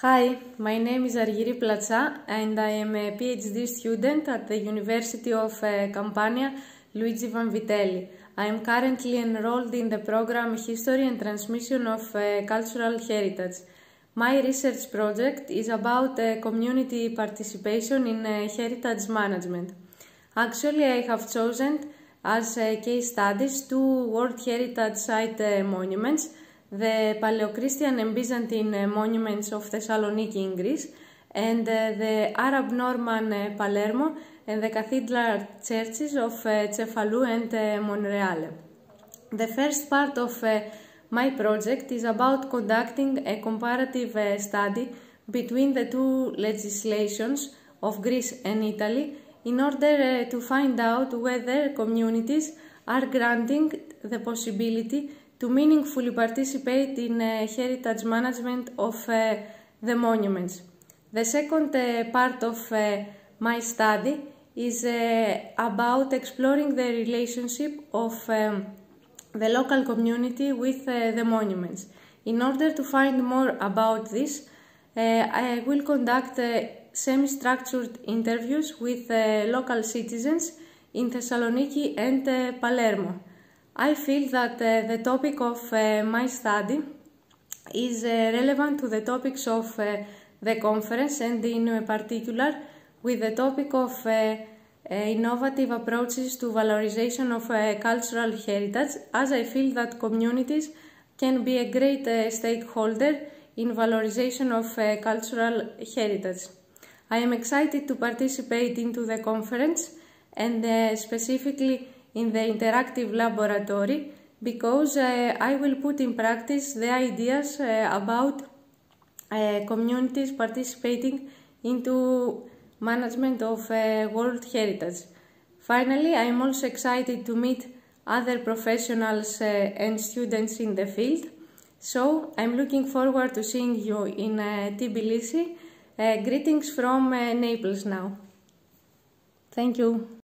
Hi, my name is Argyri Platza and I am a PhD student at the University of Campania Luigi Vanvitelli. I am currently enrolled in the program History and Transmission of Cultural Heritage. My research project is about community participation in heritage management. Actually, I have chosen as case studies two World Heritage Site monuments, the Paleo-Christian and Byzantine monuments of Thessaloniki in Greece, and the Arab-Norman Palermo and the cathedral churches of Cefalou and Monreale. The first part of my project is about conducting a comparative study between the two legislations of Greece and Italy in order to find out whether communities are granting the possibility to meaningfully participate in heritage management of the monuments. The second part of my study is about exploring the relationship of the local community with the monuments. In order to find more about this, I will conduct semi-structured interviews with local citizens in Thessaloniki and Palermo. I feel that the topic of my study is relevant to the topics of the conference, and in particular with the topic of innovative approaches to valorization of cultural heritage, as I feel that communities can be a great stakeholder in valorization of cultural heritage. I am excited to participate into the conference and specifically in the interactive laboratory, because I will put in practice the ideas about communities participating into management of World Heritage. Finally, I am also excited to meet other professionals and students in the field. So I'm looking forward to seeing you in Tbilisi. Greetings from Naples now. Thank you.